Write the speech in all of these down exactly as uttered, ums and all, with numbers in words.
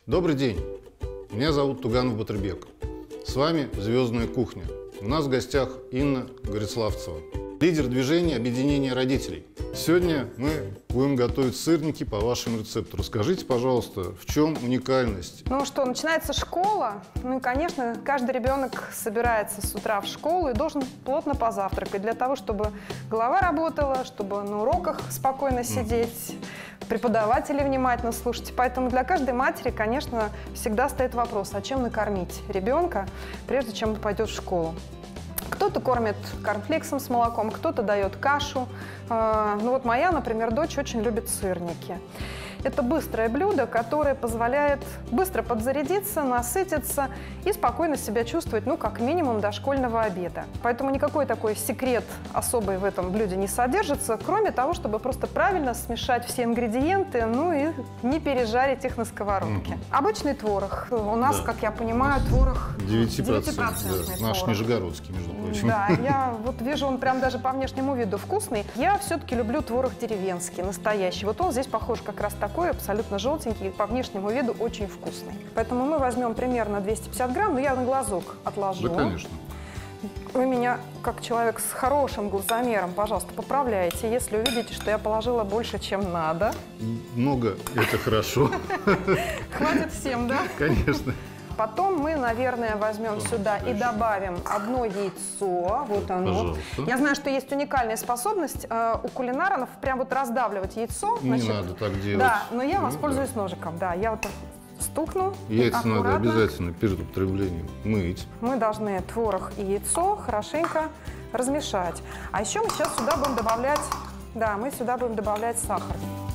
Добрый день, меня зовут Туганов Батырбек. С вами «Звездная кухня». У нас в гостях Инна Гориславцева, лидер движения объединения родителей. Сегодня мы будем готовить сырники по вашему рецепту. Расскажите, пожалуйста, в чем уникальность? Ну что, начинается школа. Ну и, конечно, каждый ребенок собирается с утра в школу и должен плотно позавтракать для того, чтобы голова работала, чтобы на уроках спокойно сидеть, преподавателей внимательно слушать. Поэтому для каждой матери, конечно, всегда стоит вопрос, а чем накормить ребенка, прежде чем он пойдет в школу. Кто-то кормит корнфлексом с молоком, кто-то дает кашу. Ну вот моя, например, дочь очень любит сырники. Это быстрое блюдо, которое позволяет быстро подзарядиться, насытиться и спокойно себя чувствовать, ну, как минимум, до школьного обеда. Поэтому никакой такой секрет особый в этом блюде не содержится, кроме того, чтобы просто правильно смешать все ингредиенты, ну и не пережарить их на сковородке. Mm-hmm. Обычный творог. У нас, да. как я понимаю, творог девять процентов. Да. Наш нижегородский, между прочим. Да, я вот вижу, он прям даже по внешнему виду вкусный. Я все-таки люблю творог деревенский, настоящий. Вот он здесь похож как раз так. Такой абсолютно желтенький, по внешнему виду очень вкусный. Поэтому мы возьмем примерно двести пятьдесят грамм, но я на глазок отложу. Да, конечно. Вы меня, как человек с хорошим глазомером, пожалуйста, поправляйте, если увидите, что я положила больше, чем надо. Много – это хорошо. Хватит всем, да? Конечно. Потом мы, наверное, возьмем сюда и добавим одно яйцо. Вот оно. Пожалуйста. Я знаю, что есть уникальная способность э, у кулинаров прям вот раздавливать яйцо. Не Значит, надо так делать. Да, но я ну, воспользуюсь да. ножиком. Да, я вот так стукну. Яйца аккуратно. надо обязательно перед употреблением мыть. Мы должны творог и яйцо хорошенько размешать. А еще мы сейчас сюда будем добавлять, да, мы сюда будем добавлять сахар.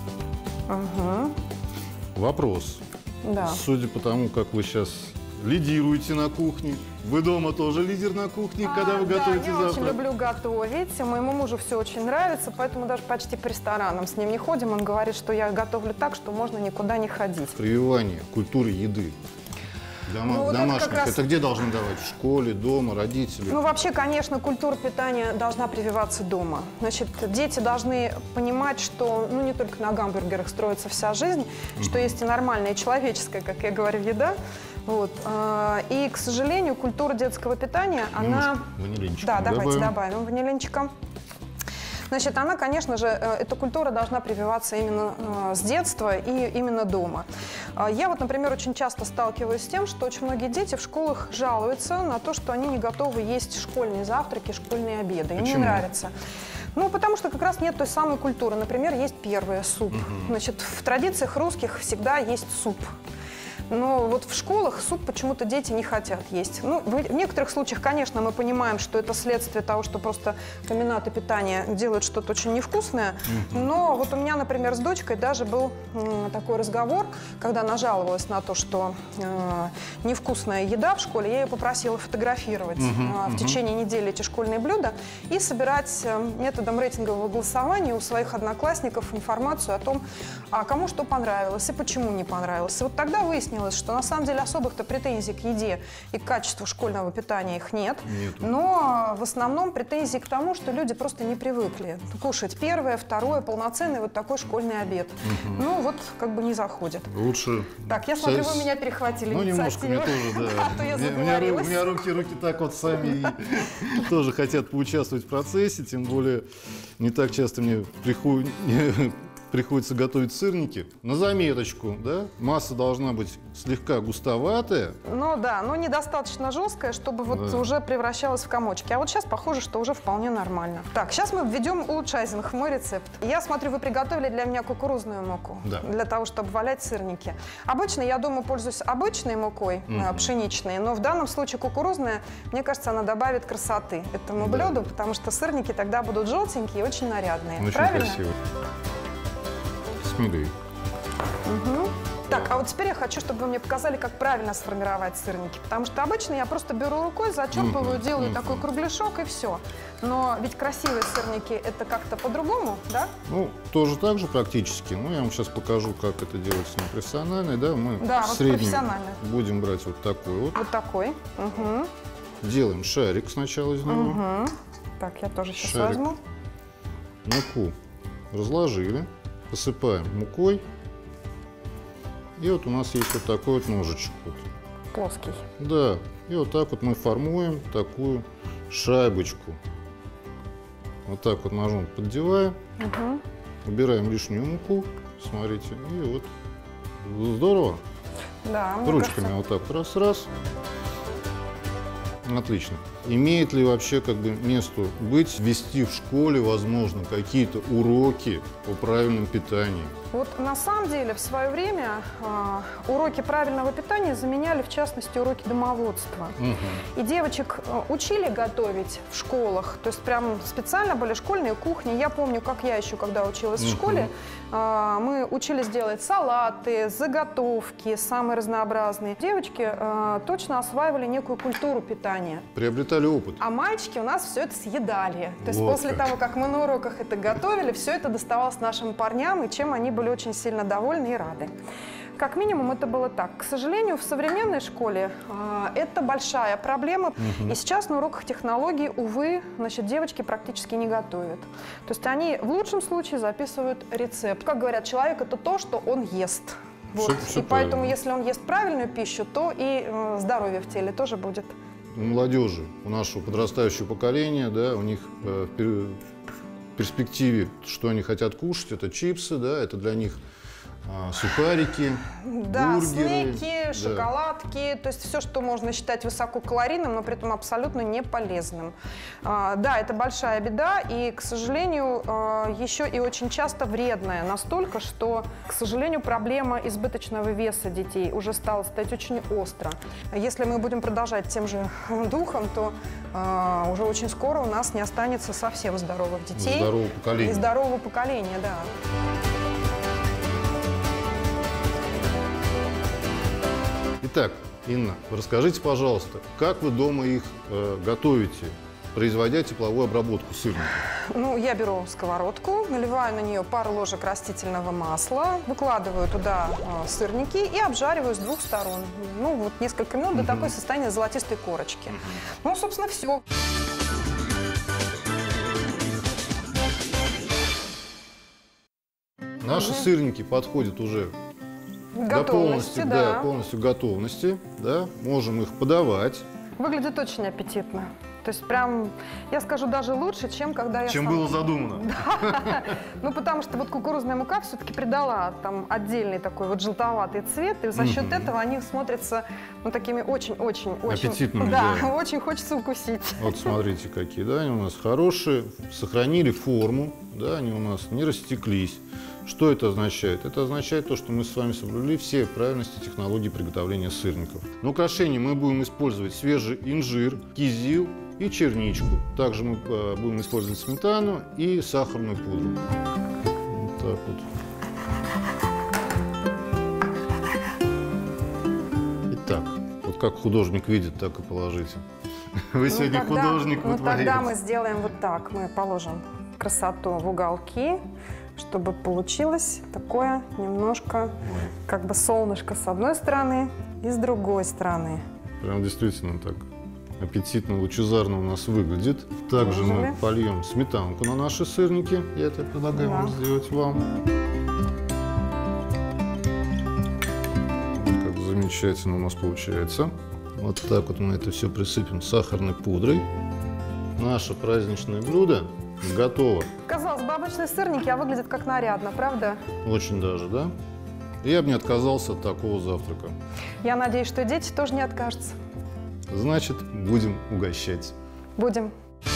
Угу. Вопрос. Да. Судя по тому, как вы сейчас лидируете на кухне, вы дома тоже лидер на кухне, а, когда вы да, готовите я завтрак? очень люблю готовить. Моему мужу все очень нравится, поэтому даже почти по ресторанам с ним не ходим. Он говорит, что я готовлю так, что можно никуда не ходить. Прививание культуры еды. Дома, ну, вот домашних. это, раз... это где должны давать? В школе, дома, родители? Ну, вообще, конечно, культура питания должна прививаться дома. Значит, дети должны понимать, что ну, не только на гамбургерах строится вся жизнь, mm-hmm. что есть и нормальная, и человеческая, как я говорю, еда. Вот. И, к сожалению, культура детского питания, она... Ванилинчиком да, давайте добавим. добавим ванилинчиком. Значит, она, конечно же, эта культура должна прививаться именно с детства и именно дома. Я вот, например, очень часто сталкиваюсь с тем, что очень многие дети в школах жалуются на то, что они не готовы есть школьные завтраки, школьные обеды. Им не нравится. Ну, потому что как раз нет той самой культуры. Например, есть первое суп. Угу. Значит, в традициях русских всегда есть суп. Но вот в школах суп почему-то дети не хотят есть. Ну, в некоторых случаях, конечно, мы понимаем, что это следствие того, что просто комбинаты питания делают что-то очень невкусное. Mm-hmm. Но вот у меня, например, с дочкой даже был м, такой разговор, когда она жаловалась на то, что э, невкусная еда в школе. Я ее попросила фотографировать mm-hmm. э, в течение недели эти школьные блюда и собирать э, методом рейтингового голосования у своих одноклассников информацию о том, а кому что понравилось и почему не понравилось. И вот тогда выяснилось, что на самом деле особых-то претензий к еде и к качеству школьного питания их нет. Нету. Но в основном претензии к тому, что люди просто не привыкли кушать первое, второе, полноценный вот такой школьный обед. Угу. Ну вот как бы не заходит. Лучше... Так, я смотрю, вы меня перехватили. Ну немножко, мне тоже, да. У меня руки, руки так вот сами тоже хотят поучаствовать в процессе, тем более не так часто мне приходит... приходится готовить сырники. На заметочку, да, масса должна быть слегка густоватая. Ну да, но недостаточно жесткая, чтобы вот да. уже превращалась в комочки. А вот сейчас похоже, что уже вполне нормально. Так, сейчас мы введем улучшайзинг в мой рецепт. Я смотрю, вы приготовили для меня кукурузную муку. Да. Для того, чтобы валять сырники. Обычно я дома пользуюсь обычной мукой, угу. пшеничной, но в данном случае кукурузная, мне кажется, она добавит красоты этому да. блюду, потому что сырники тогда будут желтенькие и очень нарядные. Очень правильно? Красиво. Смелее. Угу. Так, а вот теперь я хочу, чтобы вы мне показали, как правильно сформировать сырники. Потому что обычно я просто беру рукой, зачерпываю, uh-huh, делаю uh-huh. такой кругляшок и все. Но ведь красивые сырники – это как-то по-другому, да? Ну, тоже так же практически. Ну, я вам сейчас покажу, как это делается непрофессионально. Да, мы да, в вот среднем будем брать вот такой вот. Вот такой. Угу. Делаем шарик сначала из него. Угу. Так, я тоже сейчас шарик. возьму. Муку разложили. Посыпаем мукой И вот у нас есть вот такой вот ножичек. Вот. Плоский. Да, и вот так вот мы формуем такую шайбочку. Вот так вот ножом поддеваем, угу. убираем лишнюю муку, смотрите, и вот здорово. Да, ручками кажется... вот так раз-раз. Отлично. Имеет ли вообще как бы место быть, вести в школе, возможно, какие-то уроки по правильному питанию? Вот на самом деле в свое время э, уроки правильного питания заменяли, в частности, уроки домоводства. Угу. И девочек э, учили готовить в школах, то есть прям специально были школьные кухни. Я помню, как я еще, когда училась угу. в школе, э, мы учились делать салаты, заготовки самые разнообразные. Девочки э, точно осваивали некую культуру питания. Приобретали опыт. А мальчики у нас все это съедали. То есть вот после как. того, как мы на уроках это готовили, все это доставалось нашим парням, и чем они были очень сильно довольны и рады. Как минимум это было так. К сожалению, в современной школе э, это большая проблема. Угу. И сейчас на уроках технологий, увы, значит, девочки практически не готовят. То есть они в лучшем случае записывают рецепт. Как говорят, человек – это то, что он ест. Вот. Все, все и правильно. поэтому, если он ест правильную пищу, то и э, здоровье в теле тоже будет. У молодежи, у нашего подрастающего поколения, да, у них э, в перспективе, что они хотят кушать, это чипсы, да, это для них а, сухарики, да, бургеры, снеки, да. шоколадки, то есть все, что можно считать высококалорийным, но при этом абсолютно не полезным. А, да, это большая беда и, к сожалению, а, еще и очень часто вредная, настолько, что, к сожалению, проблема избыточного веса детей уже стала стоять очень остро. Если мы будем продолжать тем же духом, то а, уже очень скоро у нас не останется совсем здоровых детей. Здорового поколения. И здорового поколения, да. Итак, Инна, расскажите, пожалуйста, как вы дома их э, готовите, производя тепловую обработку сырников? Ну, я беру сковородку, наливаю на нее пару ложек растительного масла, выкладываю туда э, сырники и обжариваю с двух сторон. Ну, вот несколько минут до такой состояния золотистой корочки. Ну, собственно, все. Наши угу. сырники подходят уже до полностью, да. Да, полностью готовности, да, можем их подавать. Выглядит очень аппетитно. То есть прям, я скажу, даже лучше, чем когда я Чем сама... было задумано. Да. Ну, потому что вот кукурузная мука все-таки придала там отдельный такой вот желтоватый цвет, и за счет mm-hmm. этого они смотрятся, ну, такими очень-очень-очень... Аппетитными, да. Да, очень хочется укусить. Вот смотрите, какие, да, они у нас хорошие, сохранили форму, да, они у нас не растеклись. Что это означает? Это означает то, что мы с вами соблюли все правильности технологии приготовления сырников. На украшение мы будем использовать свежий инжир, кизил и черничку. Также мы будем использовать сметану и сахарную пудру. Вот так вот. Итак, вот как художник видит, так и положите. Вы ну, сегодня тогда, художник, ну, творец. Тогда мы сделаем вот так. Мы положим красоту в уголки, чтобы получилось такое немножко как бы солнышко с одной стороны и с другой стороны. Прям действительно так аппетитно, лучезарно у нас выглядит. Также Положили. мы польем сметанку на наши сырники. Я это предлагаю да. вам сделать вам. Как замечательно у нас получается. Вот так вот мы это все присыпем сахарной пудрой. Наше праздничное блюдо готово. Казалось бы, обычные сырники, а выглядят как нарядно, правда? Очень даже, да? Я бы не отказался от такого завтрака. Я надеюсь, что дети тоже не откажутся. Значит, будем угощать. Будем.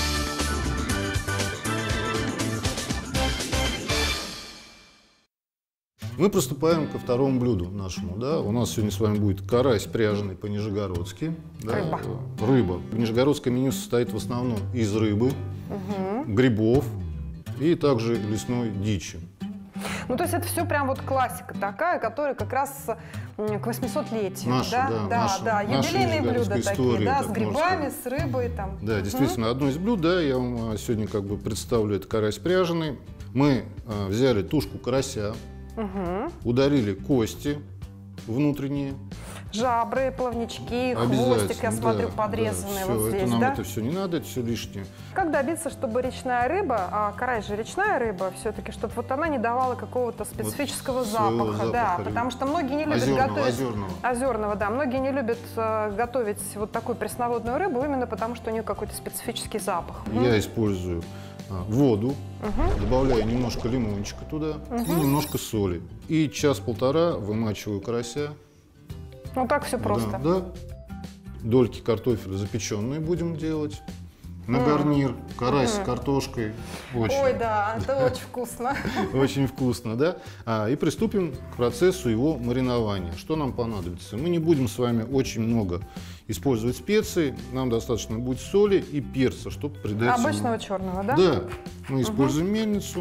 Мы приступаем ко второму блюду нашему. Да? У нас сегодня с вами будет карась пряженый по-нижегородски. Да? Рыба. Рыба. Нижегородское меню состоит в основном из рыбы, угу. грибов и также лесной дичи. Ну, то есть это все прям вот классика такая, которая как раз к восьмисотлетию. Наша, да, да, да, наша, да. Юбилейные блюда такие, да, с грибами, с рыбой там. Да, действительно, одно из блюд, да, я вам сегодня как бы представлю, это карась пряженый. Мы а, взяли тушку карася, угу. удалили кости внутренние. жабры, плавнички, хвостик, я смотрю, да, подрезанный да, вот все, здесь, это нам да? это все не надо, это все лишнее. Как добиться, чтобы речная рыба, а карась же речная рыба, все-таки, чтобы вот она не давала какого-то специфического вот запаха, запаха, да, рыбы. Потому что многие не любят озерного, готовить... Озерного. Озерного, да. Многие не любят э, готовить вот такую пресноводную рыбу именно потому, что у нее какой-то специфический запах. Я mm. использую а, воду, uh-huh. добавляю немножко лимончика туда uh-huh. и немножко соли. И час-полтора вымачиваю карася. Ну так все просто. Да, да. Дольки картофеля запеченные будем делать. На гарнир карась mm. с картошкой. Очень. Ой, да, это очень вкусно. Очень вкусно, да? А, и приступим к процессу его маринования. Что нам понадобится? Мы не будем с вами очень много использовать специй. Нам достаточно будет соли и перца, чтобы придать... Обычного ему... черного, да? Да. Мы используем uh-huh. мельницу.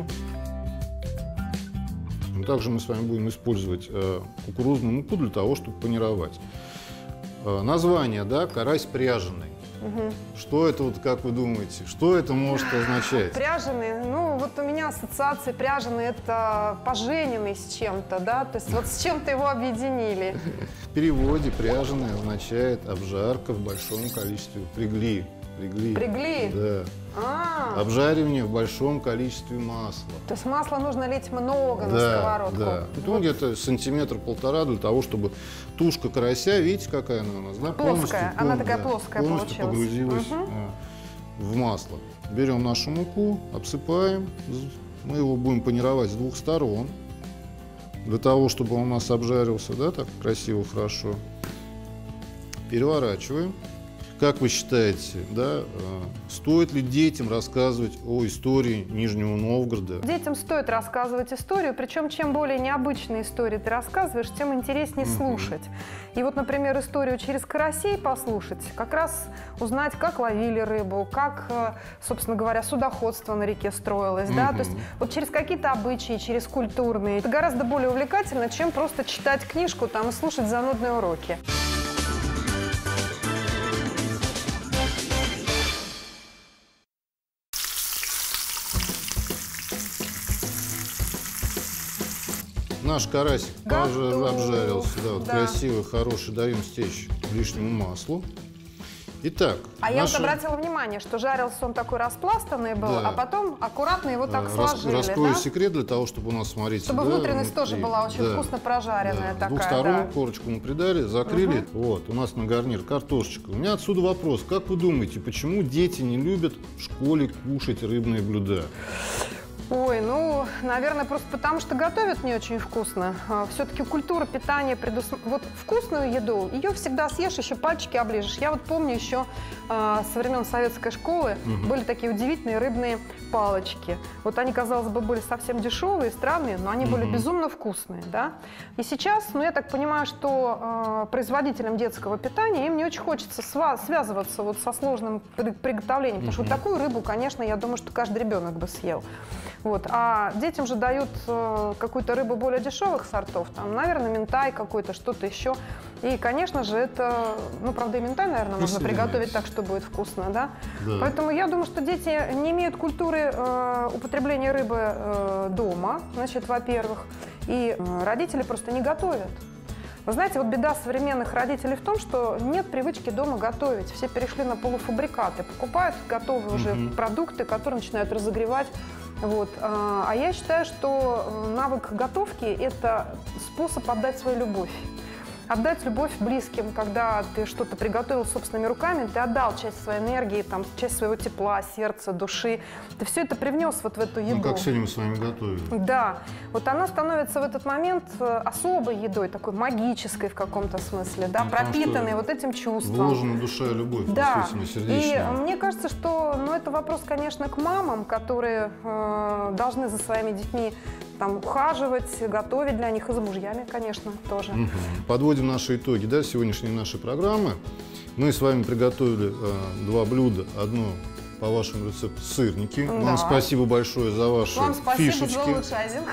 Также мы с вами будем использовать э, кукурузную муку для того, чтобы панировать. Э, название, да, карась пряженый. Угу. Что это, вот, как вы думаете, что это может означать? Пряженый, ну вот у меня ассоциации пряженый — это пожененный с чем-то, да, то есть вот с чем-то его объединили. В переводе пряженый означает обжарка в большом количестве, пригли. Пригли. Пригли? Да. А-а-а. Обжаривание в большом количестве масла. То есть масла нужно лить много да, на сковородку? Да, вот. Ну, где-то сантиметр-полтора для того, чтобы тушка карася, видите, какая она у нас? Да? Плоская, полностью, она такая да, плоская полностью получилась. Погрузилась угу. в масло. Берем нашу муку, обсыпаем. Мы его будем панировать с двух сторон, для того, чтобы он у нас обжарился, да, так красиво, хорошо. Переворачиваем. Как вы считаете, да, стоит ли детям рассказывать о истории Нижнего Новгорода? Детям стоит рассказывать историю, причем чем более необычные истории ты рассказываешь, тем интереснее uh-huh. слушать. И вот, например, историю через карасей послушать, как раз узнать, как ловили рыбу, как, собственно говоря, судоходство на реке строилось, uh-huh. да, то есть вот через какие-то обычаи, через культурные. Это гораздо более увлекательно, чем просто читать книжку там и слушать занудные уроки. Наш карасик Готов. обжарился, да, вот да. красивый, хороший, даем стечь лишнему маслу. Итак, а наша... я вот обратила внимание, что жарился он такой распластанный был, да. а потом аккуратно его так Рас... сложили. Раскрою да? секрет для того, чтобы у нас, смотрите, чтобы да, внутренность внутри. тоже была очень да. вкусно прожаренная да. такая. С двух сторон да. корочку мы придали, закрыли. Угу. Вот, у нас на гарнир картошечка. У меня отсюда вопрос. Как вы думаете, почему дети не любят в школе кушать рыбные блюда? Ой, ну, наверное, просто потому, что готовят не очень вкусно. Все-таки культура питания предусмотрена. Вот вкусную еду, ее всегда съешь, еще пальчики оближешь. Я вот помню еще э, со времен советской школы угу. были такие удивительные рыбные палочки. Вот они, казалось бы, были совсем дешевые, странные, но они угу. были безумно вкусные, да. И сейчас, ну, я так понимаю, что э, производителям детского питания им не очень хочется связываться вот со сложным приготовлением, потому угу. что вот такую рыбу, конечно, я думаю, что каждый ребенок бы съел. Вот. А детям же дают э, какую-то рыбу более дешевых сортов, там, наверное, минтай какой-то, что-то еще. И, конечно же, это, ну, правда, и минтай, наверное, можно приготовить так, что будет вкусно, да? Да. Поэтому я думаю, что дети не имеют культуры э, употребления рыбы э, дома, значит, во-первых, и э, родители просто не готовят. Вы знаете, вот беда современных родителей в том, что нет привычки дома готовить. Все перешли на полуфабрикаты, покупают готовые уже uh-huh. продукты, которые начинают разогревать. Вот. А я считаю, что навык готовки – это способ отдать свою любовь. Отдать любовь близким, когда ты что-то приготовил собственными руками, ты отдал часть своей энергии, там, часть своего тепла, сердца, души. Ты все это привнес вот в эту еду. Ну, как сегодня мы с вами готовили. Да. Вот она становится в этот момент особой едой, такой магической в каком-то смысле, да, ну, пропитанной вот этим чувством. Вложена душа и любовь, да. действительно, сердечная. И мне кажется, что, ну, это вопрос, конечно, к мамам, которые э, должны за своими детьми там ухаживать, готовить для них, и за мужьями, конечно, тоже. Угу. Подводим наши итоги, да, сегодняшней нашей программы. Мы с вами приготовили э, два блюда. Одно по вашему рецепту сырники. Да. Вам спасибо большое за ваши Вам спасибо фишечки. за улучшайзинг.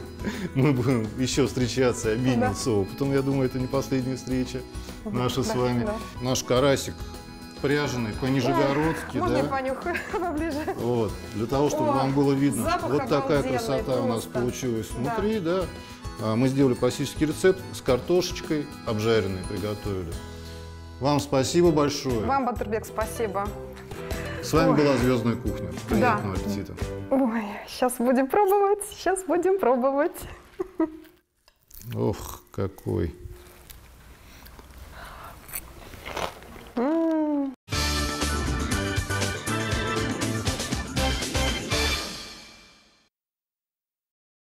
Мы будем еще встречаться и обмениваться опытом. Я думаю, это не последняя встреча наша с вами. Наш карасик пряженый по-нижегородски. Можно да? я понюхаю поближе? Вот, для того, чтобы О, вам было видно. Вот такая красота просто. у нас получилась внутри, да. да. А, Мы сделали классический рецепт с картошечкой обжаренной, приготовили. Вам спасибо большое. Вам, Батырбек, спасибо. С вами Ой. была «Звездная кухня». Приятного Да. аппетита. Ой, сейчас будем пробовать, сейчас будем пробовать. Ох, какой.